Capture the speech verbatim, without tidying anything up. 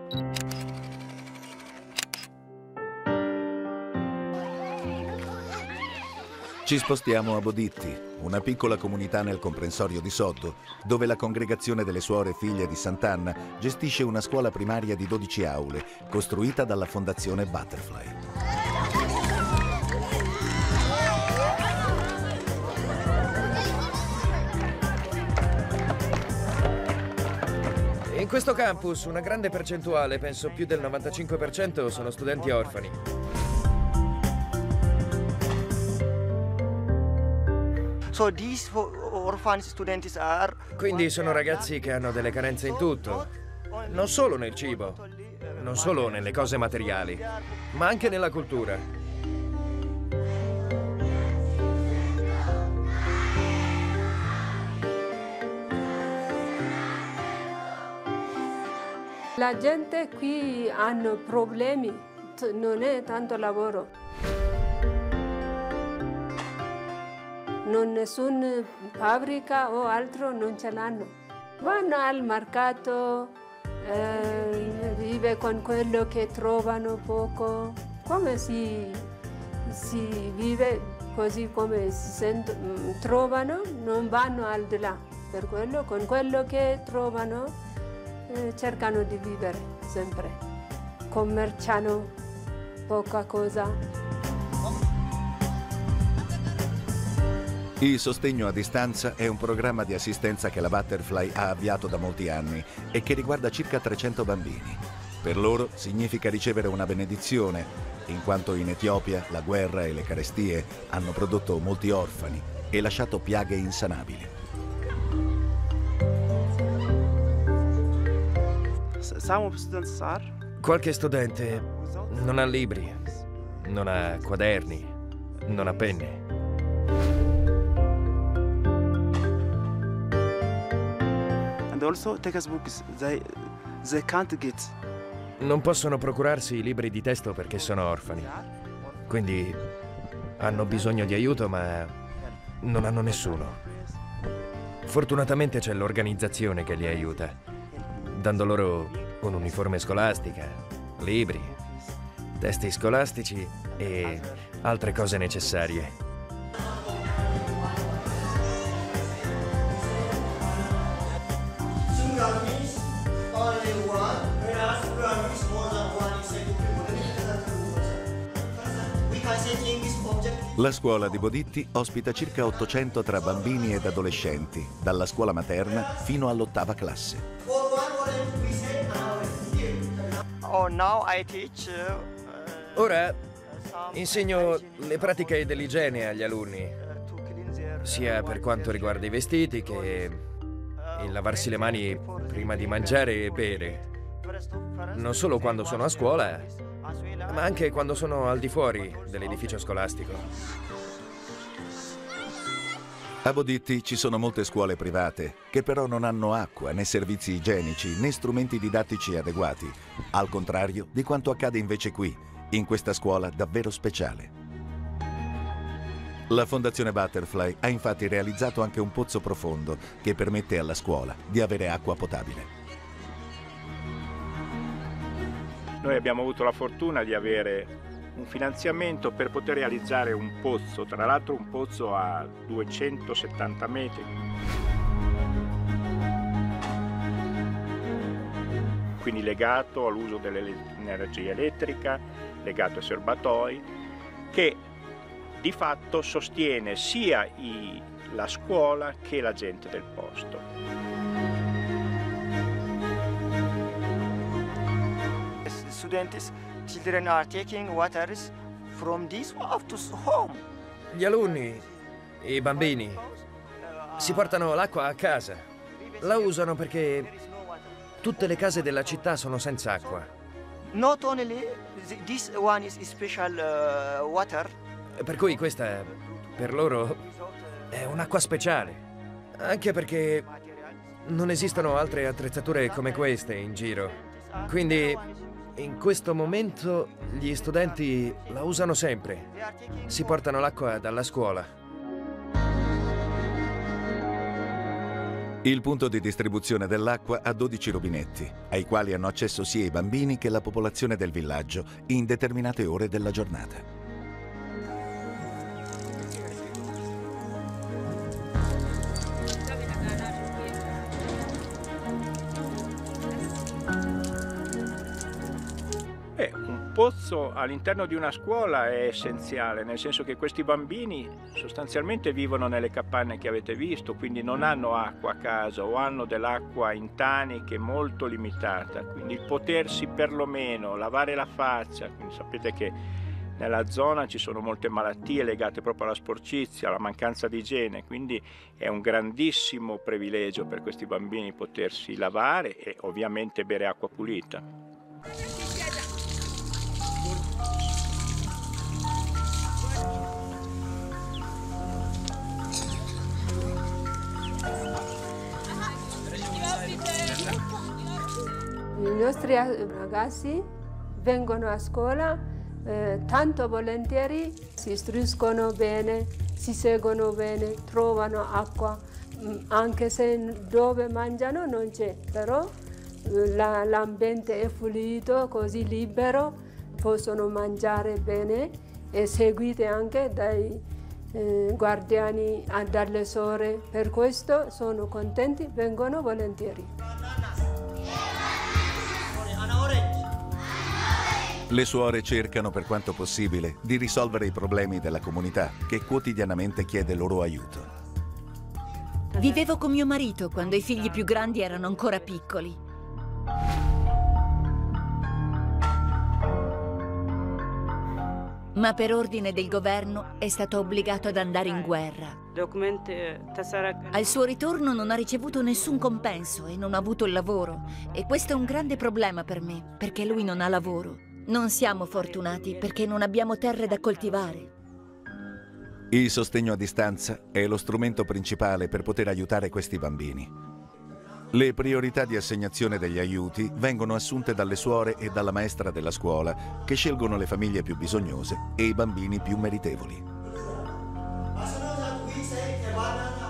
Ci spostiamo a Boditti, una piccola comunità nel comprensorio di Sotto, dove la congregazione delle suore figlie di Sant'Anna gestisce una scuola primaria di dodici aule, costruita dalla Fondazione Butterfly. In questo campus una grande percentuale, penso più del novantacinque per cento, sono studenti orfani. So these orphan students are... Quindi sono ragazzi che hanno delle carenze in tutto, non solo nel cibo, non solo nelle cose materiali, ma anche nella cultura. La gente qui hanno problemi, non è tanto lavoro. Non nessuna fabbrica o altro non ce l'hanno. Vanno al mercato, eh, vive con quello che trovano poco. Come si, si vive così come si sento, trovano, non vanno al di là. Per quello, con quello che trovano, eh, cercano di vivere sempre. Commerciano poca cosa. Il sostegno a distanza è un programma di assistenza che la Butterfly ha avviato da molti anni e che riguarda circa trecento bambini. Per loro significa ricevere una benedizione, in quanto in Etiopia la guerra e le carestie hanno prodotto molti orfani e lasciato piaghe insanabili. Qualche studente non ha libri, non ha quaderni, non ha penne. And also textbooks they they can't get. Non possono procurarsi i libri di testo perché sono orfani. Quindi hanno bisogno di aiuto, ma non hanno nessuno. Fortunatamente c'è l'organizzazione che li aiuta, dando loro un'uniforme scolastica, libri, testi scolastici e altre cose necessarie. La scuola di Boditti ospita circa ottocento tra bambini ed adolescenti, dalla scuola materna fino all'ottava classe. Oh, now I teach, uh, Ora insegno le pratiche dell'igiene agli alunni, sia per quanto riguarda i vestiti che il lavarsi le mani prima di mangiare e bere. Non solo quando sono a scuola, ma anche quando sono al di fuori dell'edificio scolastico. A Boditti ci sono molte scuole private che però non hanno acqua, né servizi igienici, né strumenti didattici adeguati, al contrario di quanto accade invece qui, in questa scuola davvero speciale. La Fondazione Butterfly ha infatti realizzato anche un pozzo profondo che permette alla scuola di avere acqua potabile. Noi abbiamo avuto la fortuna di avere un finanziamento per poter realizzare un pozzo, tra l'altro un pozzo a duecentosettanta metri. Quindi legato all'uso dell'energia elettrica, legato ai serbatoi, che di fatto sostiene sia i, la scuola che la gente del posto. Students, children are taking water from this to home. Gli alunni, i bambini, si portano l'acqua a casa. La usano perché tutte le case della città sono senza acqua. Not only this one is special uh, water. Per cui questa, per loro, è un'acqua speciale. Anche perché non esistono altre attrezzature come queste in giro. Quindi in questo momento gli studenti la usano sempre. Si portano l'acqua dalla scuola. Il punto di distribuzione dell'acqua ha dodici rubinetti, ai quali hanno accesso sia i bambini che la popolazione del villaggio in determinate ore della giornata. Eh, un pozzo all'interno di una scuola è essenziale, nel senso che questi bambini sostanzialmente vivono nelle capanne che avete visto, quindi non hanno acqua a casa o hanno dell'acqua in taniche molto limitata, quindi il potersi perlomeno lavare la faccia, quindi sapete che nella zona ci sono molte malattie legate proprio alla sporcizia, alla mancanza di igiene, quindi è un grandissimo privilegio per questi bambini potersi lavare e ovviamente bere acqua pulita. I nostri ragazzi vengono a scuola eh, tanto volentieri, si istruiscono bene, si seguono bene, trovano acqua, anche se dove mangiano non c'è, però eh, la, l'ambiente è pulito, così libero, possono mangiare bene e seguite anche dai eh, guardiani, dalle sorelle. Per questo sono contenti, vengono volentieri. Le suore cercano per quanto possibile di risolvere i problemi della comunità che quotidianamente chiede loro aiuto. Vivevo con mio marito quando i figli più grandi erano ancora piccoli. Ma per ordine del governo è stato obbligato ad andare in guerra. Al suo ritorno non ha ricevuto nessun compenso e non ha avuto il lavoro. E questo è un grande problema per me, perché lui non ha lavoro. Non siamo fortunati perché non abbiamo terre da coltivare. Il sostegno a distanza è lo strumento principale per poter aiutare questi bambini. Le priorità di assegnazione degli aiuti vengono assunte dalle suore e dalla maestra della scuola, che scelgono le famiglie più bisognose e i bambini più meritevoli.